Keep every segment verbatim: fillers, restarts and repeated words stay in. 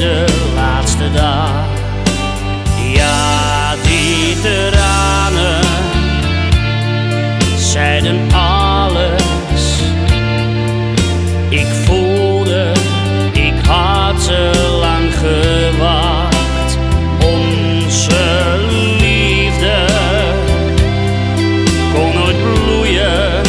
de laatste dag. Ja, die tranen zeiden alles. Ik voelde, ik had te lang gewacht. Onze liefde kon nooit bloeien,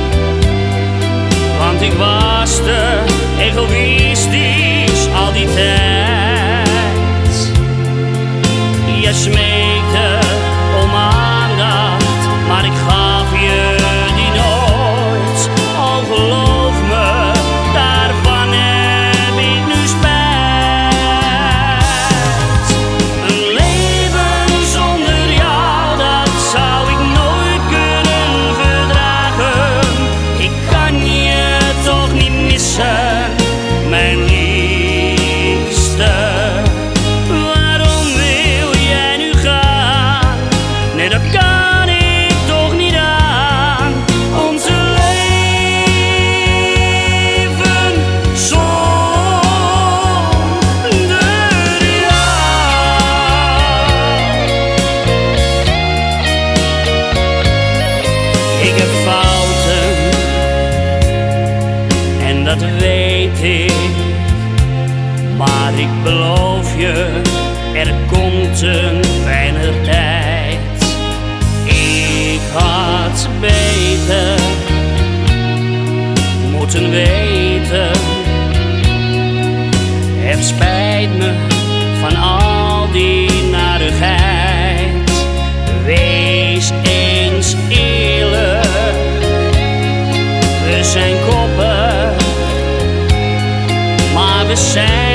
want ik was te egoïstisch al die tijd. Je smeekte om aandacht, maar ik gaf je die nooit. Oh, geloof me, daarvan heb ik nu spijt. Een leven zonder jou, dat zou ik nooit kunnen verdragen. Ik kan je toch niet missen, mijn liefste. Waarom wil jij nu gaan? Nee, dat kan ik toch niet aan. Onze leven zonder jou. Ik heb fouten en dat weet ik, maar ik beloof je, er komt een fijner tijd. Ik had beter moeten weten. Heb spijt me van al die narigheid. Wees eens eerlijk, we zijn koppig, maar we zijn